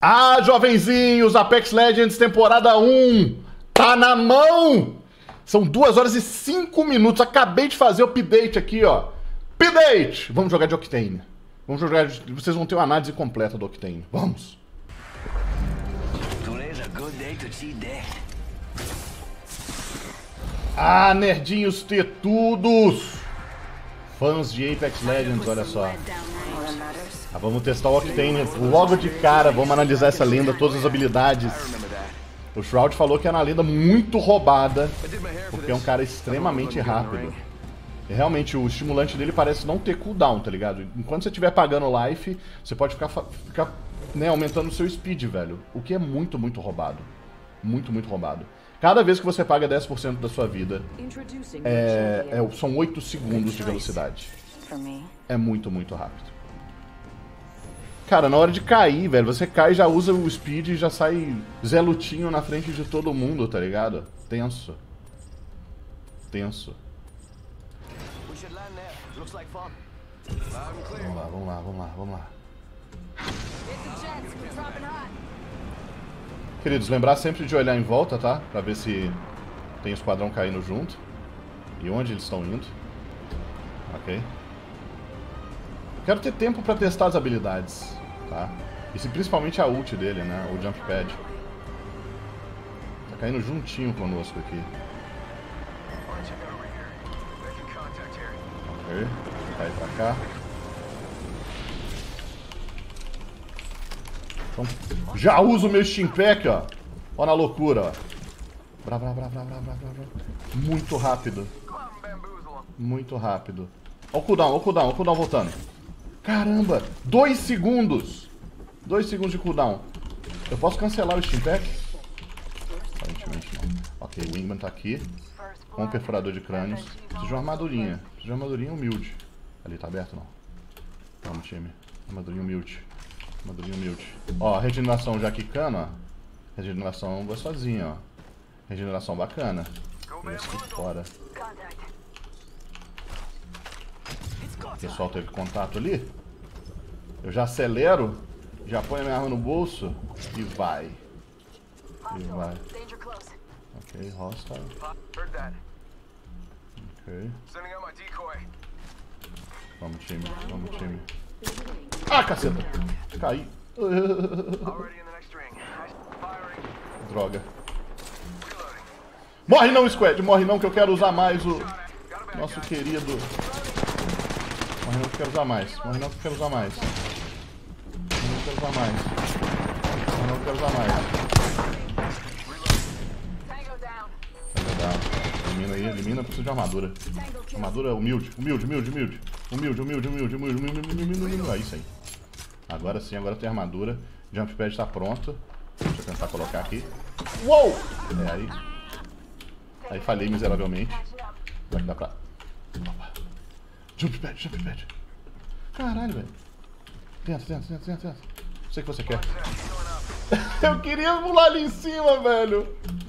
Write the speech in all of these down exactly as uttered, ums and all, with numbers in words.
Ah, jovenzinhos, Apex Legends temporada um, tá na mão! São duas horas e cinco minutos, acabei de fazer o update aqui, ó. Update! Vamos jogar de Octane. Vamos jogar, de... vocês vão ter uma análise completa do Octane. Vamos! Ah, nerdinhos tetudos! Fãs de Apex Legends, olha só. Ah, vamos testar o Octane logo de cara, vamos analisar essa lenda, todas as habilidades. O Shroud falou que é uma lenda muito roubada, porque é um cara extremamente rápido. E realmente o estimulante dele parece não ter cooldown, tá ligado? Enquanto você estiver pagando life, você pode ficar, ficar né, aumentando o seu speed, velho. O que é muito, muito roubado. Muito, muito roubado. Cada vez que você paga dez por cento da sua vida, é, é, são oito segundos de velocidade. É muito, muito rápido. Cara, na hora de cair, velho, você cai e já usa o speed e já sai Zé Lutinho na frente de todo mundo, tá ligado? Tenso. Tenso. Vamos lá, vamos lá, vamos lá, vamos lá. Queridos, lembrar sempre de olhar em volta, tá? Pra ver se tem o esquadrão caindo junto. E onde eles estão indo. Ok. Quero ter tempo pra testar as habilidades, tá? E se principalmente a ult dele, né? O jump pad. Tá caindo juntinho conosco aqui. Ok. Cai pra cá. Então, já uso o meu Steam Pack, ó. Ó na loucura, ó. Brá, brá, brá, brá, brá, brá, brá. Muito rápido. Muito rápido. Ó o cooldown, ó o cooldown, ó o cooldown voltando. Caramba! Dois segundos! Dois segundos de cooldown. Eu posso cancelar o Steam Pack? Aparentemente não. Ok, o Wingman tá aqui. Com o perfurador de crânios. Preciso de uma armadurinha. Preciso de uma armadurinha humilde. Ali, tá aberto não? Vamos, time. Armadurinha humilde. Armadurinha humilde. Ó, regeneração já quicando, ó. Regeneração gostosinha, ó. Regeneração bacana. Esse aqui fora. O pessoal teve contato ali. Eu já acelero. Já põe a minha arma no bolso. E vai. E vai. Ok, hostile. Ok. Vamos, time. Vamos, time. Ah, caceta! Caí. Droga. Morre não, Squad! Morre não, que eu quero usar mais o nosso querido. Morre não, que eu quero usar mais. Morre não, que eu quero usar mais. Morre não, que eu quero usar mais. Morre não, que eu quero usar mais. Elimina aí, elimina, preciso de armadura. Armadura humilde, humilde, humilde, humilde. Humilde, humilde, humilde, humilde, humilde, humilde, humilde, humilde. É isso aí. Agora sim, agora tem armadura. Jump pad está pronto. Deixa eu tentar colocar aqui. Uou! É aí. Aí falhei miseravelmente. Será que dá pra... Opa. Jump pad, jump pad. Caralho, velho. Tenta, tenta, tenta, tenta, tenta. Sei o que você quer. Eu queria pular ali em cima, velho.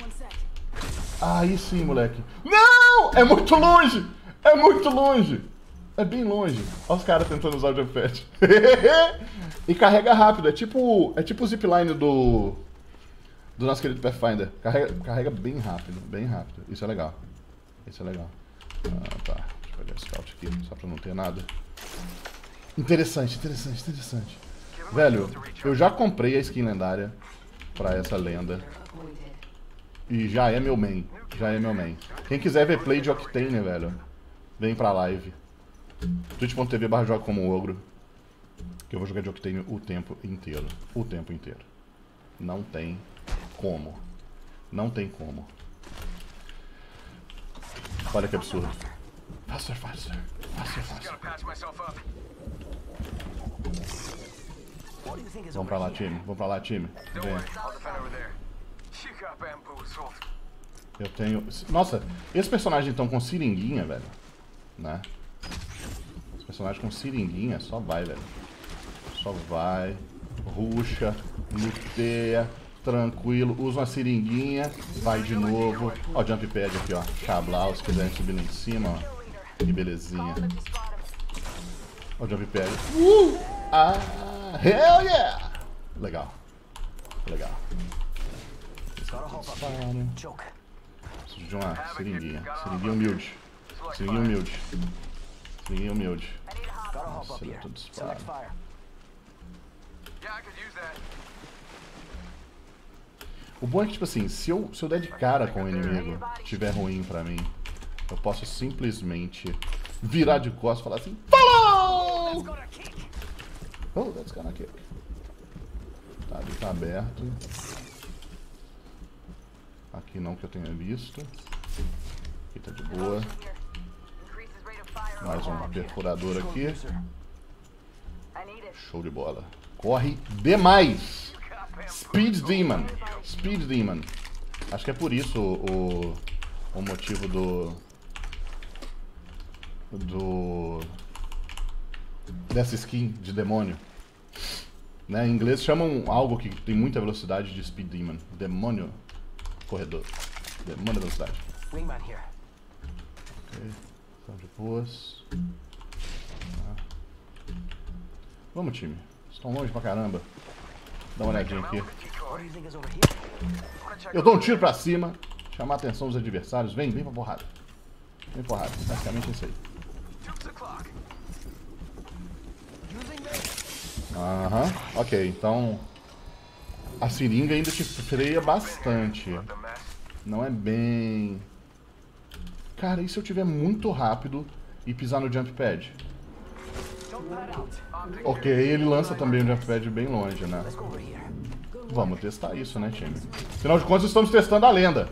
Aí sim, moleque. Não! É muito longe! É muito longe! É bem longe. Olha os caras tentando usar o jump pad. E carrega rápido. É tipo, é tipo o zipline do... Do nosso querido Pathfinder. Carrega, carrega bem rápido. Bem rápido. Isso é legal. Isso é legal. Ah, tá. Deixa eu pegar o scout aqui, só pra não ter nada. Interessante, interessante, interessante. Velho, eu já comprei a skin lendária pra essa lenda. E já é meu main. Já é meu main. Quem quiser ver play de Octane, velho, vem pra live. twitch ponto tv barra joga como ogro. Que eu vou jogar de Octane o tempo inteiro. O tempo inteiro. Não tem como. Não tem como. Olha que absurdo. Faster, faster. Faster, faster. Vamos pra lá, time. Vamos pra lá, time. Vem. Eu tenho... Nossa, esse personagem então com seringuinha, velho. Né? Esse personagem com seringuinha só vai, velho. Só vai. Ruxa. Luteia. Tranquilo. Usa uma seringuinha. Vai de novo. Ó o jump pad aqui, ó. Chablau, se quiserem subir lá em cima, ó. Que belezinha. Ó o jump pad. Uh! Ah! Hell yeah! Legal. Legal. Preciso de uma seringuinha. Seringuinha humilde. Seringuinha humilde. Seringuinha humilde. Nossa, ele é todo disparo. O bom é que, tipo assim, se eu, se eu der de cara com o inimigo, estiver ruim pra mim, eu posso simplesmente virar de costas e falar assim: Follow! Oh, that's gonna kick. Tá, ali tá aberto. Aqui não que eu tenha visto. Aqui tá de boa. Mais um perfurador aqui. Show de bola. Corre demais! Speed Demon. Speed Demon. Acho que é por isso o, o motivo do... Do... Dessa skin de demônio. Né? Em inglês chamam algo que tem muita velocidade de Speed Demon. Demônio corredor. Demônio velocidade. Ok. Estão de boas. Ah. Vamos, time. Estão longe pra caramba. Dá uma olhadinha aqui. Eu dou um tiro pra cima. Chamar a atenção dos adversários. Vem, vem pra porrada. Vem porrada. Basicamente é isso aí. Aham. Uhum. Ok, então... A seringa ainda te freia bastante. Não é bem... Cara, e se eu tiver muito rápido e pisar no jump pad? Ok, ele lança também o jump pad bem longe, né? Vamos testar isso, né, time? Afinal de contas, estamos testando a lenda.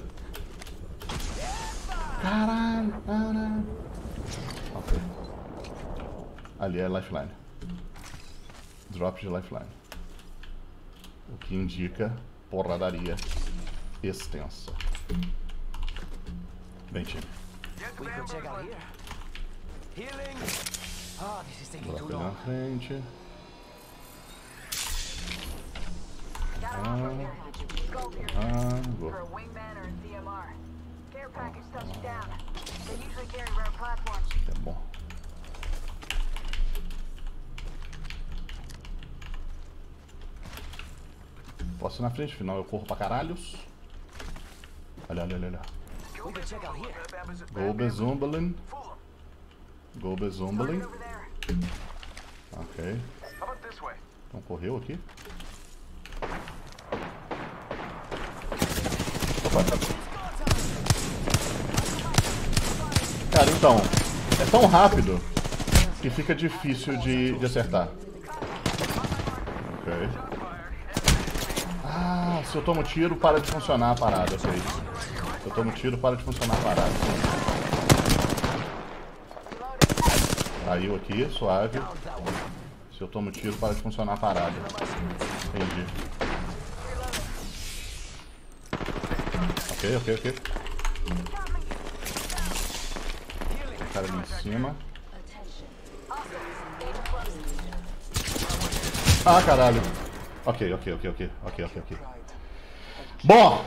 Caralho, caralho. Ok. Ali é lifeline. Drop de lifeline. O que indica porradaria extensa. Bem, time. Drop na frente. Ah, ah, vou. Isso é bom. Posso ir na frente, afinal eu corro pra caralhos. Olha, olha, olha, olha. Go Bezumbalin. Go Bezumbalin. Ok. Então correu aqui. Opa, tá. Cara, então, é tão rápido que fica difícil de, de acertar. Ok. Ah, se eu tomo tiro, para de funcionar a parada, ok. Se eu tomo tiro, para de funcionar a parada. Caiu aqui, suave. Se eu tomo tiro, para de funcionar a parada. Entendi. Ok, ok, ok. Tem cara ali em cima. Ah, caralho. Ok, ok, ok, ok, ok, ok, ok. Bom,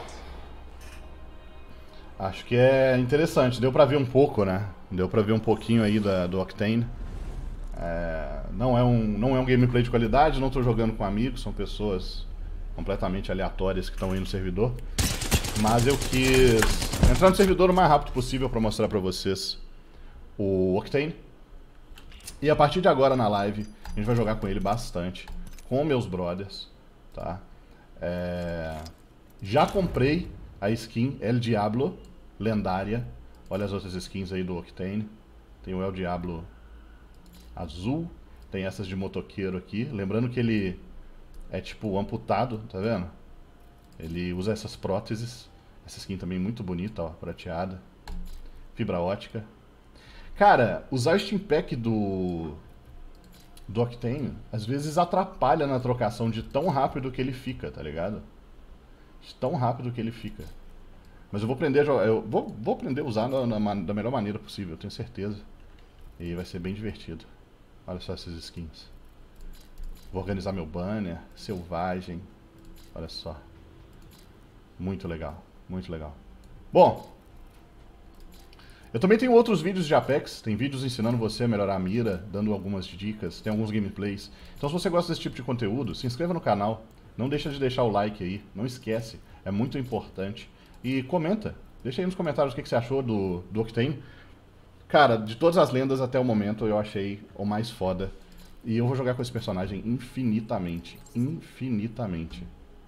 acho que é interessante. Deu pra ver um pouco, né? Deu pra ver um pouquinho aí da, do Octane. É, não, é um, não é um gameplay de qualidade, não tô jogando com amigos, são pessoas completamente aleatórias que estão aí no servidor. Mas eu quis entrar no servidor o mais rápido possível pra mostrar pra vocês o Octane. E a partir de agora na live, a gente vai jogar com ele bastante, com meus brothers, tá? É... Já comprei a skin El Diablo, lendária. Olha as outras skins aí do Octane. Tem o El Diablo azul, tem essas de motoqueiro aqui. Lembrando que ele é tipo amputado, tá vendo? Ele usa essas próteses. Essa skin também muito bonita, ó, prateada. Fibra ótica. Cara, usar o Steam Pack do... do Octane, às vezes atrapalha na trocação de tão rápido que ele fica, tá ligado? De tão rápido que ele fica. Mas eu vou aprender a jogar, eu vou, vou aprender a usar na, na, da melhor maneira possível, eu tenho certeza. E vai ser bem divertido. Olha só essas skins. Vou organizar meu banner, selvagem. Olha só. Muito legal, muito legal. Bom, eu também tenho outros vídeos de Apex, tem vídeos ensinando você a melhorar a mira, dando algumas dicas, tem alguns gameplays. Então se você gosta desse tipo de conteúdo, se inscreva no canal, Não deixa de deixar o like aí, não esquece, é muito importante. E comenta, deixa aí nos comentários o que, que você achou do, do Octane. Cara, de todas as lendas até o momento, eu achei o mais foda. E eu vou jogar com esse personagem infinitamente, infinitamente.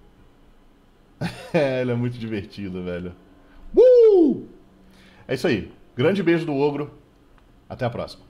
É, ele é muito divertido, velho. Uh! É isso aí, grande beijo do Ogro, até a próxima.